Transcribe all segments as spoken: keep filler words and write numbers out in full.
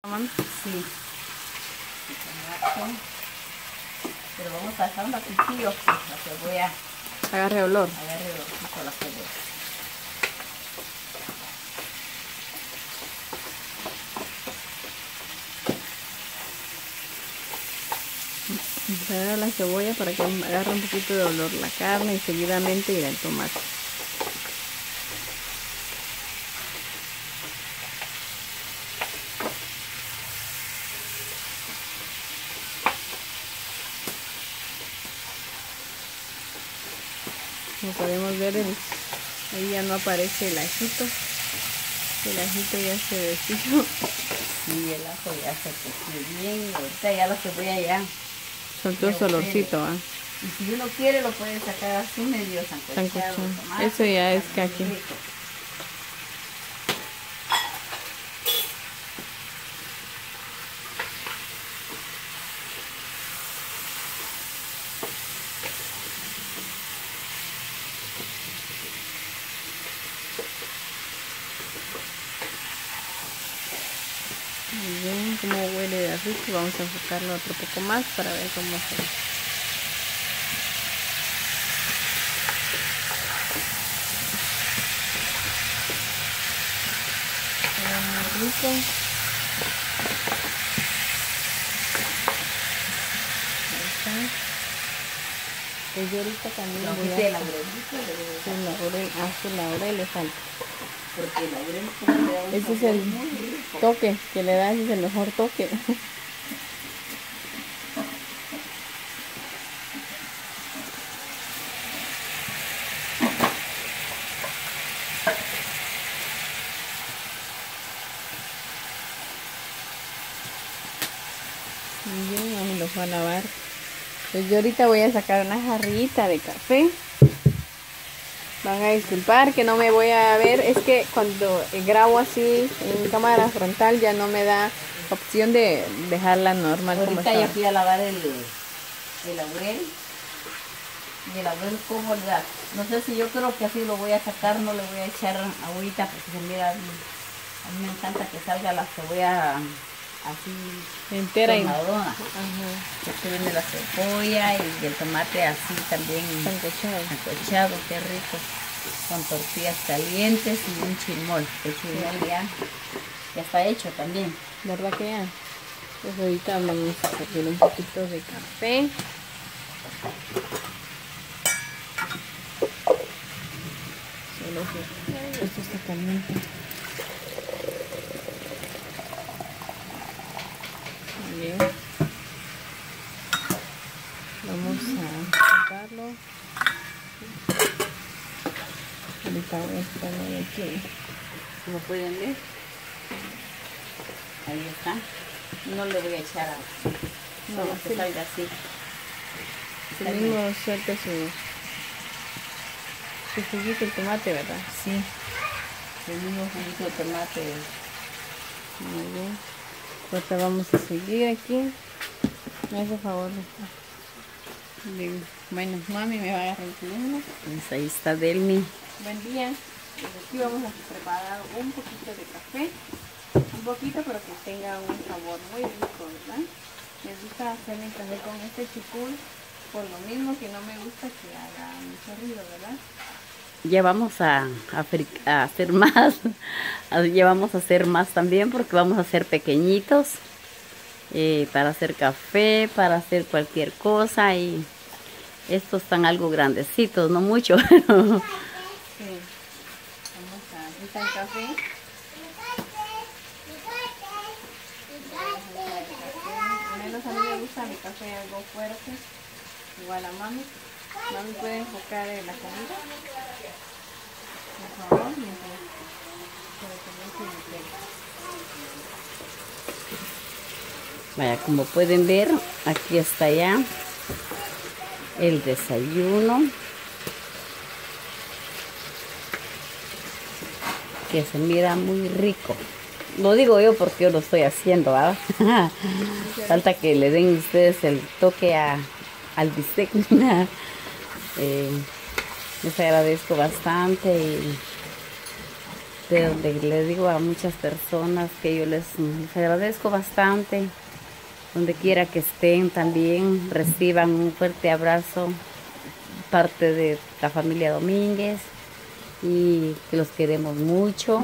Sí. Pero vamos a dejar un ratillo para que la cebolla agarre olor. Agarre olorcito a la cebolla. Agarra la cebolla para que agarre un poquito de olor la carne y seguidamente irá el tomate. Como podemos ver, el, ahí ya no aparece el ajito. El ajito ya se deshizo. Sí, el ajo ya se coció bien. Ahorita ya la cebolla ya soltó su olorcito. ¿Ah? Y si uno quiere lo puede sacar así medio sancochado. Tomate, eso ya es caqui. Muy bien, como huele de rico. Vamos a enfocarlo otro poco más para ver cómo se ve. Muy rico. Ahí está. Pues yo ahorita también no, voy a... de laurelito, de... Sí, laurel, ah, sí, laurel le falta. Porque el laurel como le da un ese es el toque que le da, ese es el mejor toque. Muy bien, vamos los voy a lavar. Pues yo ahorita voy a sacar una jarrita de café. Van a disculpar que no me voy a ver, es que cuando grabo así en cámara frontal ya no me da opción de dejarla normal. Ahorita como ya fui a lavar el, el laurel. Y el laurel como le da. No sé si yo creo que así lo voy a sacar, no le voy a echar agüita porque se mira, a mí me encanta que salga la cebolla así entera y tomadona. Que se vende la cebolla y el tomate así también sancochado. sancochado, qué rico, con tortillas calientes y un chilmol. El chilmol ya, ya está hecho también. ¿Verdad que ya? Pues ahorita vamos a servir un poquito de café. Solo que esto está caliente. Bien, vamos a sacarlo. Ahorita voy a poner aquí. Como pueden ver, ahí está. No le voy a echar agua, No, solo que sí. salga así. Está mismo suelta su, su juguito el tomate, ¿verdad? Sí, el mismo juguito de tomate. Muy bien. Ahorita vamos a seguir aquí. Me hace favor. Digo, bueno, mami me va a agarrar el teléfono. Pues ahí está Delmi. Buen día. Pues aquí vamos a preparar un poquito de café. Un poquito, pero que tenga un sabor muy rico, ¿verdad? Me gusta hacer mi café con este chipul, por lo mismo que no me gusta que haga mucho ruido, ¿verdad? Ya vamos a, a, a hacer más. Ya vamos a hacer más también porque vamos a hacer pequeñitos. Eh, para hacer café, para hacer cualquier cosa. Y estos están algo grandecitos, no mucho. Sí. Vamos a... Aquí está el café. Menos a mí me gusta mi café algo fuerte. Igual a mami. Mami puede enfocar en la comida. Por favor, mientras se comience mi té. Vaya, como pueden ver, aquí está ya el desayuno. Que se mira muy rico. Lo digo yo porque yo lo estoy haciendo, ¿verdad? Falta que le den ustedes el toque a, al bistec. eh, les agradezco bastante. Y de donde le digo a muchas personas que yo les, les agradezco bastante. Donde quiera que estén también reciban un fuerte abrazo parte de la familia Domínguez y que los queremos mucho.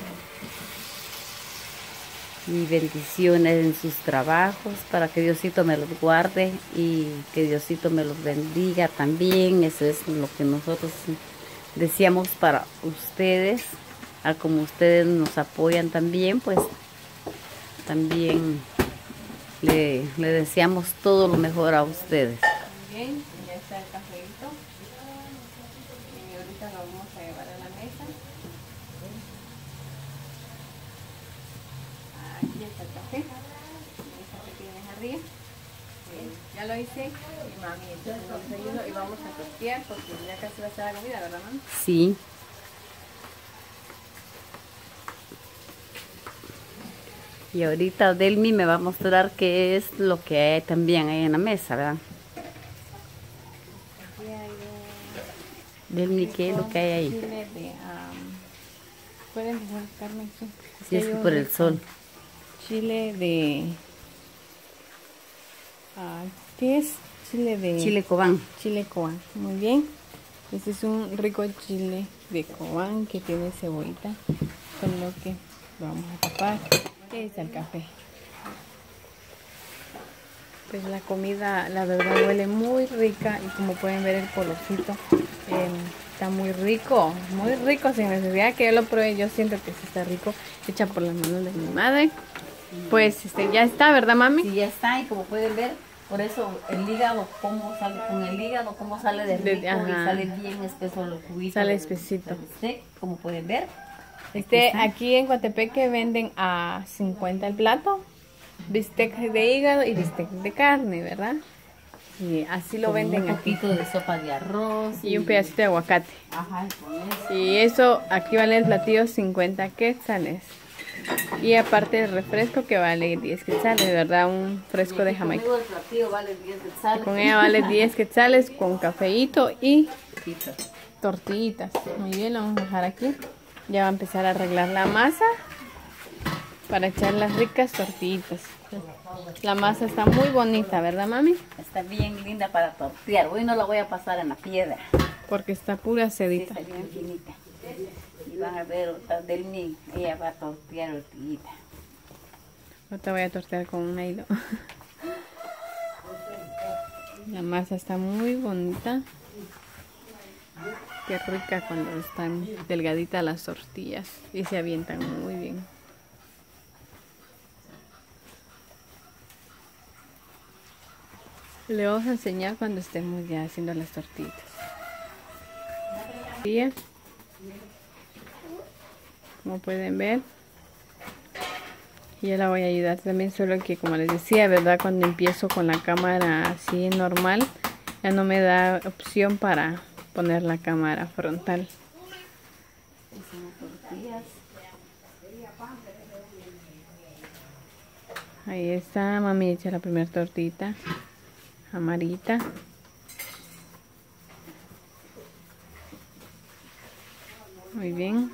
Y bendiciones en sus trabajos para que Diosito me los guarde y que Diosito me los bendiga también. Eso es lo que nosotros deseamos para ustedes, a como ustedes nos apoyan también, pues también le, le deseamos todo lo mejor a ustedes. Bien, ya está el cafecito y ahorita lo vamos a llevar a la mesa. Aquí está el café, el café que tienes arriba. Bien, ya lo hice y mami, entonces lo desayuno y vamos a tostear porque ya casi va a estar la comida, ¿verdad, mami? Sí. Y ahorita Delmi me va a mostrar qué es lo que hay también hay en la mesa, ¿verdad? Aquí hay un... Delmi, ¿qué es lo que hay ahí? Chile de... Um, ¿pueden dejar, Carmen? Sí, Sí, es que por el sol. Chile de... Uh, ¿qué es? Chile de... Chile Cobán. Chile Cobán, muy bien. Este es un rico chile de Cobán que tiene cebollita, con lo que lo vamos a tapar. Ahí está el café. Pues la comida, la verdad, huele muy rica y como pueden ver el colorcito eh, está muy rico, muy rico, sin necesidad que yo lo pruebe. Yo siento que sí está rico, hecha por las manos de mi madre. Pues este ya está, ¿verdad, mami? Sí, ya está, y como pueden ver, por eso el hígado, cómo sale con el hígado, cómo sale de rico, De- y ajá. sale bien espeso el juguito. Sale del- espesito. del bistec, como pueden ver. Este, está. aquí en Coatepeque venden a cincuenta el plato, bistec de hígado y bistec de carne, ¿verdad? Y así lo Con venden un aquí. poquito de sopa de arroz. Y un pedacito de aguacate. Ajá, y con eso. Y eso, aquí vale el platillo cincuenta quetzales. Y aparte el refresco que vale diez quetzales, ¿verdad? Un fresco de Y Jamaica. conmigo el platillo vale diez quetzales. Con ella vale diez quetzales con cafeíto y Poquito. tortillitas. Muy bien, lo vamos a dejar aquí. Ya va a empezar a arreglar la masa para echar las ricas tortillitas. La masa está muy bonita, ¿verdad, mami? Está bien linda para tortear. Hoy no la voy a pasar en la piedra. Porque está pura Sí, sedita. está bien finita. Y van a ver, otra del mí, ella va a tortear tortillita. Ahorita voy a tortear con un hilo. La masa está muy bonita. Qué rica cuando están delgaditas las tortillas y se avientan muy bien. Le vamos a enseñar cuando estemos ya haciendo las tortillas. Como pueden ver, y yo la voy a ayudar también, solo que como les decía, ¿verdad? Cuando empiezo con la cámara así normal, ya no me da opción para poner la cámara frontal. Ahí está, mami echa la primera tortita amarita. Muy bien.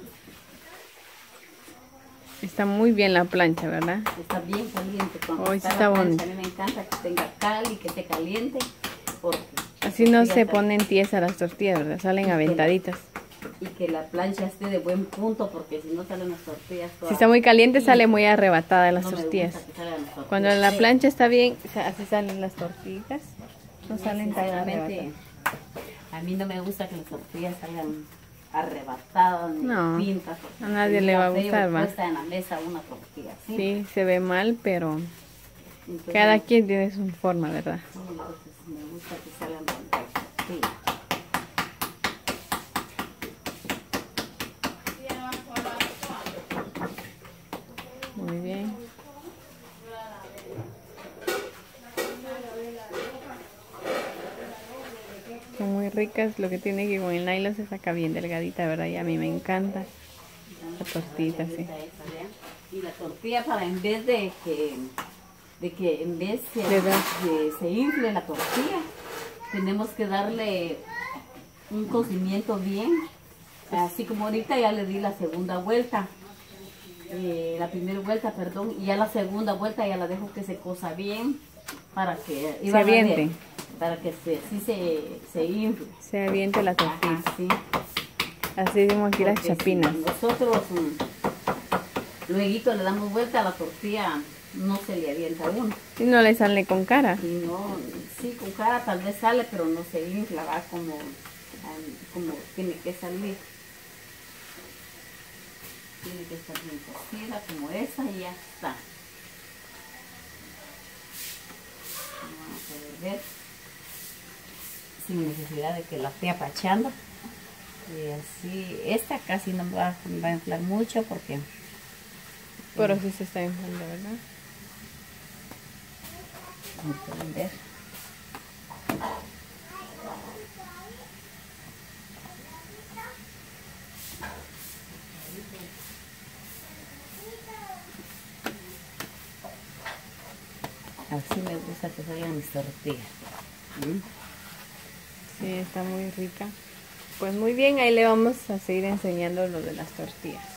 Está muy bien la plancha, ¿verdad? Está bien caliente. Cuando Hoy está está la plancha, bonito. a mí me encanta que tenga cal y que esté caliente. Porque Así no tortillas se sal- ponen tiesas las tortillas, ¿verdad? Salen aventaditas. Y que la plancha esté de buen punto, porque si no salen las tortillas todas. Si está muy caliente, Sí, sale muy arrebatada las no me tortillas. gusta que salgan las tortillas Cuando la feas. plancha está bien, sa- así salen las tortillas. No Sí, salen tan sinceramente, arrebatadas. a mí no me gusta que las tortillas salgan arrebatadas ni No, pintas. porque a nadie se le va a mira feo gustar, ¿va? puesta en la mesa una tortilla así. Sí, se ve mal, pero Entonces, cada quien tiene su forma, ¿verdad? entonces me gusta que salgan bonitas tortillas. Muy bien. Son muy ricas, lo que tiene que con el nylon se saca bien delgadita, ¿verdad? Y a mí me encanta la tortita, sí. Esa, ¿vean? Y la tortilla para en vez de que, de que en vez de Le da- que se infle la tortilla, tenemos que darle un cocimiento bien Así como ahorita ya le di la segunda vuelta. Eh, la primera vuelta, perdón, y ya la segunda vuelta ya la dejo que se cosa bien para que Se aviente. Para que se, sí se, se infle. Se aviente la tortilla. Ajá, sí. Así decimos aquí las Porque chapinas. si nosotros mm, luego le damos vuelta a la tortilla, no se le avienta a uno. Y no le sale con cara. Y no, sí, con cara tal vez sale, pero no se infla, va como, como tiene que salir. Tiene que estar bien cocida como esa y ya está. Vamos a ver, sin necesidad de que la esté apachando. Y así, esta casi no va, va a inflar mucho porque... Pero sí se está inflando, ¿verdad? Como pueden ver. Así me gusta que salgan mis tortillas. ¿Mm? Sí, está muy rica. Pues muy bien, ahí le vamos a seguir enseñando lo de las tortillas.